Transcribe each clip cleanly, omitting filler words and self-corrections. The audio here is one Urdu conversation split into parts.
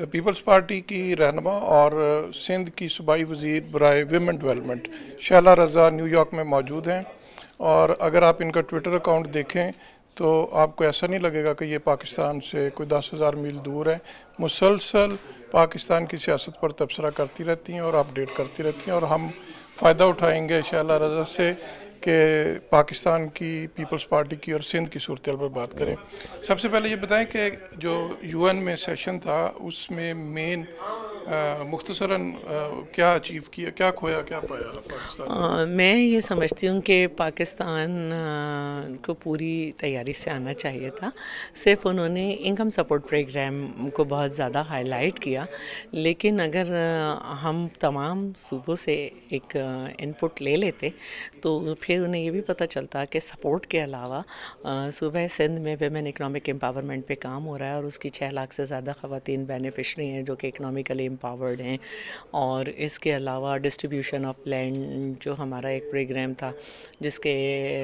پیپلز پارٹی کی رہنما اور سندھ کی صوبائی وزیر برائے women development Shehla Raza New York میں موجود ہیں، اور اگر آپ ان کا ٹویٹر اکاؤنٹ دیکھیں تو آپ کو ایسا نہیں لگے گا کہ یہ پاکستان سے کوئی 10,000 میل دور ہے۔ مسلسل پاکستان کی سیاست پر تبصرہ کرتی رہتی ہیں اور اپڈیٹ کرتی رہتی ہیں، اور ہم فائدہ اٹھائیں گے شہلہ رضا سے کہ پاکستان کی پیپلز پارٹی کی اور سندھ کی صورتحال پر بات کریں۔ سب سے پہلے یہ بتائیں کہ جو UN میں سیشن تھا اس میں مین مختصراً کیا اچیو کیا، کیا کھویا، کیا پایا پاکستان؟ میں یہ سمجھتی ہوں کہ پاکستان کو پوری تیاری سے آنا چاہیے تھا۔ صرف انہوں نے انکم سپورٹ پروگرام کو بہت زیادہ ہائی لائٹ کیا، لیکن اگر ہم تمام صوبوں سے ایک انپٹ لے لیتے تو پھر انہیں یہ بھی پتہ چلتا کہ سپورٹ کے علاوہ صوبہ سندھ میں ویمن اکنامک امپاورمنٹ پہ کام ہو رہا ہے، اور اس کی 6 لاکھ سے زیادہ خواتین بینیفیشری ہیں جو کہ اکنامیکلی امپاورڈ ہیں، اور اس کے علاوہ ڈسٹریبیوشن آف لینڈ جو ہمارا ایک پروگرام تھا جس کے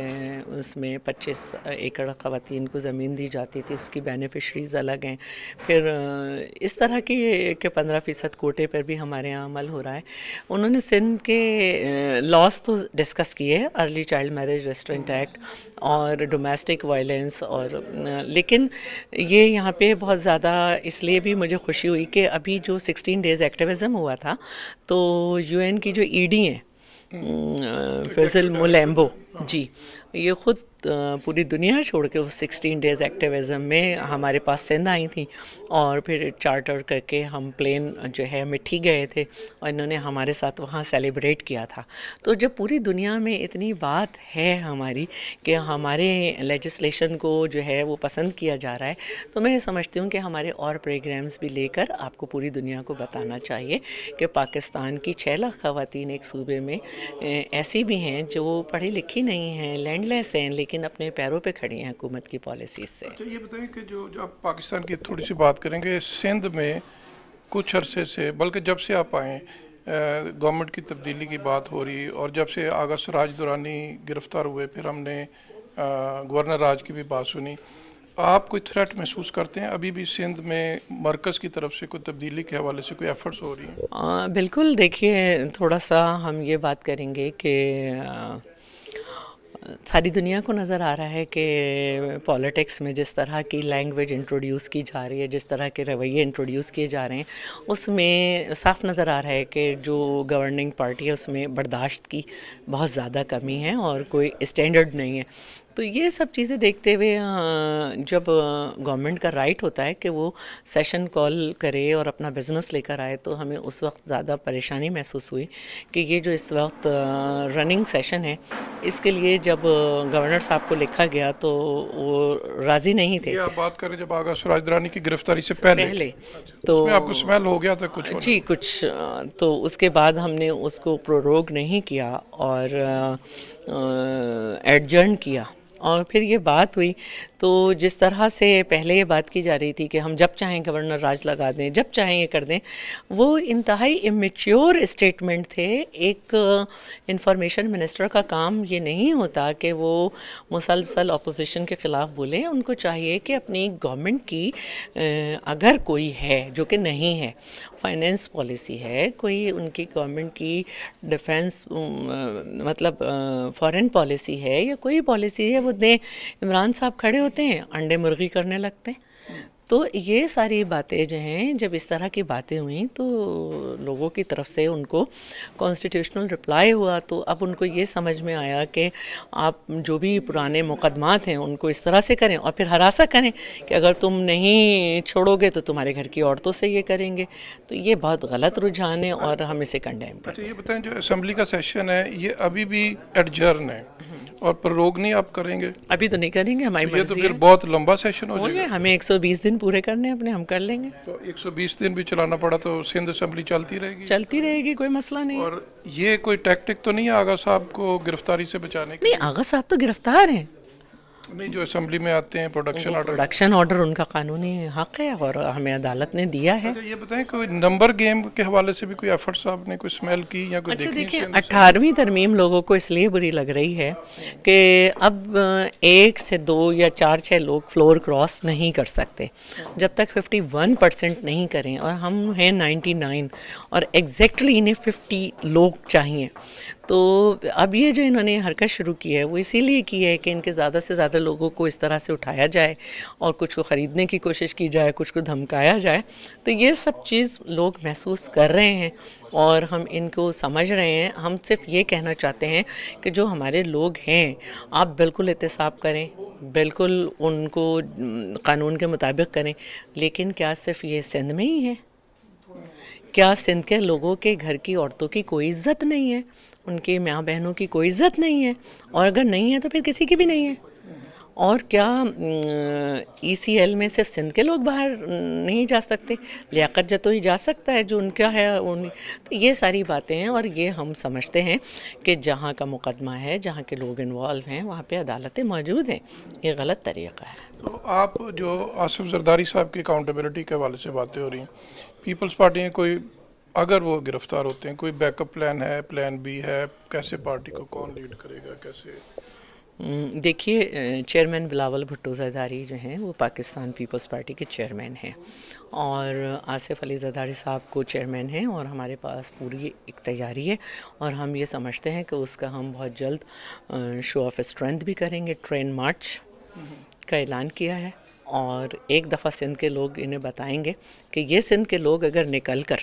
اس میں 25 ایکڑ خواتین کو زمین دی جاتی تھی، اس کی بینیفیشریز الگ ہیں۔ پھر اس طرح کی کہ 15% کوٹے پر بھی ہمارے یہاں عمل ہو رہا ہے۔ انہوں نے سندھ کے لاس تو ڈسکس کیے، early child marriage restraint act اور ڈومیسٹک وائلنس، اور لیکن یہ یہاں پہ بہت زیادہ اس لیے بھی مجھے خوشی ہوئی کہ ابھی جو 16 ڈیز ایکٹیویزم ہوا تھا تو UN کی جو ED ہیں فیصل مولیمبو جی، یہ خود پوری دنیا چھوڑ کے اس 16 ڈیز ایکٹیویزم میں ہمارے پاس سندھ آئی تھیں، اور پھر چارٹر کر کے ہم پلین جو ہے مٹھی گئے تھے، اور انہوں نے ہمارے ساتھ وہاں سیلیبریٹ کیا تھا۔ تو جب پوری دنیا میں اتنی بات ہے ہماری کہ ہمارے لیجسلیشن کو جو ہے وہ پسند کیا جا رہا ہے، تو میں یہ سمجھتی ہوں کہ ہمارے اور پروگرامز بھی لے کر آپ کو پوری دنیا کو بتانا چاہیے کہ پاکستان کی 6 لاکھ خواتین ایک صوبے میں ایسی بھی ہیں جو پڑھی لکھی نہیں ہیں، لینڈ لیس ہیں، لیکن اپنے پیروں پہ کھڑی ہیں حکومت کی پالیسیز سے۔ اچھا یہ بتائیں کہ جو آپ پاکستان کی تھوڑی سی بات کریں گے، سندھ میں کچھ عرصے سے، بلکہ جب سے آپ آئیں گورنمنٹ کی تبدیلی کی بات ہو رہی، اور جب سے آغا سراج دورانی گرفتار ہوئے پھر ہم نے گورنر راج کی بھی بات سنی، آپ کوئی تھریٹ محسوس کرتے ہیں ابھی بھی سندھ میں مرکز کی طرف سے کوئی تبدیلی کے حوالے سے کوئی ایفرٹس ہو رہی ہیں؟ بالکل، دیکھیے تھوڑا سا ہم یہ بات کریں گے کہ ساری دنیا کو نظر آ رہا ہے کہ پولیٹکس میں جس طرح کی لینگویج انٹروڈیوس کی جا رہی ہے، جس طرح کے رویے انٹروڈیوس کیے جا رہے ہیں، اس میں صاف نظر آ رہا ہے کہ جو گورننگ پارٹی ہے اس میں برداشت کی بہت زیادہ کمی ہے اور کوئی اسٹینڈرڈ نہیں ہے۔ تو یہ سب چیزیں دیکھتے ہوئے جب گورنمنٹ کا رائٹ ہوتا ہے کہ وہ سیشن کال کرے اور اپنا بزنس لے کر آئے، تو ہمیں اس وقت زیادہ پریشانی محسوس ہوئی کہ یہ جو اس وقت رننگ سیشن ہے اس کے لیے جب گورنر صاحب کو لکھا گیا تو وہ راضی نہیں تھے۔ یہ آپ بات کریں جب آغا سراج دورانی کی گرفتاری سے پہلے تو اس میں آپ کو سمیل ہو گیا تھا کچھ؟ جی کچھ، تو اس کے بعد ہم نے اس کو پروروگ نہیں کیا اور ایڈجرن کیا، اور پھر یہ بات ہوئی تو جس طرح سے پہلے یہ بات کی جا رہی تھی کہ ہم جب چاہیں گورنر راج لگا دیں، جب چاہیں یہ کر دیں، وہ انتہائی امیچیور اسٹیٹمنٹ تھے۔ ایک انفارمیشن منسٹر کا کام یہ نہیں ہوتا کہ وہ مسلسل اپوزیشن کے خلاف بولیں، ان کو چاہیے کہ اپنی گورنمنٹ کی اگر کوئی ہے جو کہ نہیں ہے، فائنینس پالیسی ہے، کوئی ان کی گورنمنٹ کی ڈیفنس مطلب فارن پالیسی ہے یا کوئی پالیسی ہے، وہ دیں۔ عمران صاحب کھڑے ہوتے ہیں، انڈے مرغی کرنے لگتے ہیں۔ تو یہ ساری باتیں جو ہیں، جب اس طرح کی باتیں ہوئیں تو لوگوں کی طرف سے ان کو کانسٹیٹیوشنل رپلائی ہوا، تو اب ان کو یہ سمجھ میں آیا کہ آپ جو بھی پرانے مقدمات ہیں ان کو اس طرح سے کریں اور پھر ہراساں کریں کہ اگر تم نہیں چھوڑو گے تو تمہارے گھر کی عورتوں سے یہ کریں گے۔ تو یہ بہت غلط رجحان ہے اور ہم اسے کنڈیم کرتے ہیں۔ اچھا یہ بتائیں، جو اسمبلی کا سیشن ہے یہ ابھی بھی ایڈجرن ہے اور پروگ نہیں آپ کریں گے؟ ابھی تو نہیں کریں گے، ہماری یہ تو مرضی پھر بہت لمبا سیشن ہو ہے، جائے گا۔ ہمیں 120 دن پورے کرنے اپنے، ہم کر لیں گے۔ تو 120 دن بھی چلانا پڑا تو سندھ اسمبلی چلتی رہے گی؟ چلتی رہے گی، کوئی مسئلہ نہیں۔ اور یہ کوئی ٹیکٹک تو نہیں ہے آغا صاحب کو گرفتاری سے بچانے کی؟ نہیں، آغا صاحب تو گرفتار ہیں، نہیں جو اسمبلی میں آتے ہیں پروڈکشن آرڈر ان کا قانونی حق ہے اور ہمیں عدالت نے دیا ہے. یہ بتائیں کوئی نمبر گیم کے حوالے سے بھی کوئی ایفرٹس آپ نے کوئی اسمیل کی یا کوئی اچھا دیکھی؟ دیکھیں 18ویں ترمیم لوگوں کو اس لیے بری لگ رہی ہے کہ اب 1 سے 2 یا 4-6 لوگ فلور کراس نہیں کر سکتے جب تک 51% نہیں کریں، اور ہم ہیں 99 اور ایگزیکٹلی انہیں 50 لوگ چاہیے. تو اب یہ جو انہوں نے حرکت شروع کی ہے وہ اسی لیے کی ہے کہ ان کے زیادہ سے زیادہ لوگوں کو اس طرح سے اٹھایا جائے اور کچھ کو خریدنے کی کوشش کی جائے، کچھ کو دھمکایا جائے. تو یہ سب چیز لوگ محسوس کر رہے ہیں اور ہم ان کو سمجھ رہے ہیں. ہم صرف یہ کہنا چاہتے ہیں کہ جو ہمارے لوگ ہیں آپ بالکل احتساب کریں، بالکل ان کو قانون کے مطابق کریں. لیکن کیا صرف یہ سندھ میں ہی ہے؟ کیا سندھ کے لوگوں کے گھر کی عورتوں کی کوئی عزت نہیں ہے؟ ان کے ماں بہنوں کی کوئی عزت نہیں ہے؟ اور اگر نہیں ہے تو پھر کسی کی بھی نہیں ہے. اور کیا ECL میں صرف سندھ کے لوگ باہر نہیں جا سکتے؟ لیاقت جتوئی جا سکتا ہے جو ان کا ہے. تو یہ ساری باتیں ہیں اور یہ ہم سمجھتے ہیں کہ جہاں کا مقدمہ ہے، جہاں کے لوگ انوالو ہیں، وہاں پہ عدالتیں موجود ہیں. یہ غلط طریقہ ہے. تو آپ جو آصف زرداری صاحب کی اکاؤنٹیبلٹی کے حوالے سے باتیں ہو رہی ہیں، پیپلز پارٹی میں کوئی اگر وہ گرفتار ہوتے ہیں کوئی بیک اپ پلان ہے، پلان بی ہے؟ کیسے پارٹی کو کون لیڈ کرے گا؟ کیسے؟ دیکھیے چیئرمین بلاول بھٹو زرداری جو ہیں وہ پاکستان پیپلز پارٹی کے چیئرمین ہیں اور آصف علی زرداری صاحب کو چیئرمین ہیں، اور ہمارے پاس پوری ایک تیاری ہے اور ہم یہ سمجھتے ہیں کہ اس کا ہم بہت جلد شو آف اسٹرینتھ بھی کریں گے. ٹرین مارچ کا اعلان کیا ہے اور ایک دفعہ سندھ کے لوگ انہیں بتائیں گے کہ یہ سندھ کے لوگ اگر نکل کر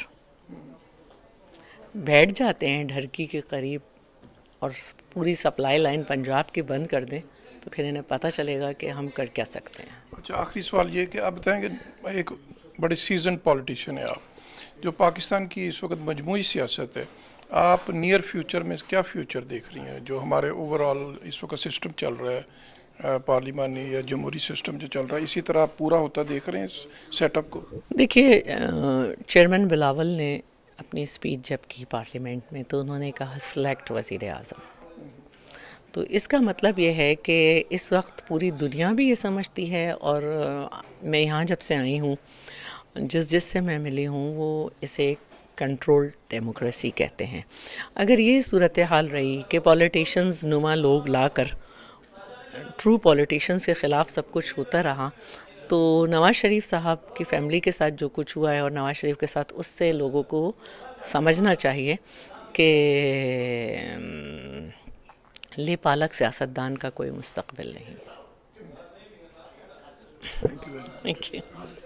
بیٹھ جاتے ہیں ڈھرکی کے قریب اور پوری سپلائی لائن پنجاب کی بند کر دیں تو پھر انہیں پتہ چلے گا کہ ہم کر کیا سکتے ہیں. اچھا آخری سوال یہ کہ آپ بتائیں کہ ایک بڑے سیزن پولیٹیشین ہے آپ، جو پاکستان کی اس وقت مجموعی سیاست ہے، آپ نیئر فیوچر میں کیا فیوچر دیکھ رہی ہیں؟ جو ہمارے اوور آل اس وقت سسٹم چل رہا ہے پارلیمانی یا جمہوری سسٹم جو چل رہا ہے، اسی طرح پورا ہوتا دیکھ رہے ہیں اس سیٹ اپ کو؟ دیکھیے چیئرمین بلاول نے اپنی اسپیچ جب کی پارلیمنٹ میں تو انہوں نے کہا سلیکٹ وزیر اعظم. تو اس کا مطلب یہ ہے کہ اس وقت پوری دنیا بھی یہ سمجھتی ہے اور میں یہاں جب سے آئی ہوں جس سے میں ملی ہوں وہ اسے کنٹرول ڈیموکریسی کہتے ہیں. اگر یہ صورتحال رہی کہ پولیٹیشنز نما لوگ لا کر ٹرو پولیٹیشنز کے خلاف سب کچھ ہوتا رہا تو نواز شریف صاحب کی فیملی کے ساتھ جو کچھ ہوا ہے اور نواز شریف کے ساتھ، اس سے لوگوں کو سمجھنا چاہیے کہ لے پالک سیاستدان کا کوئی مستقبل نہیں. Thank you. Thank you.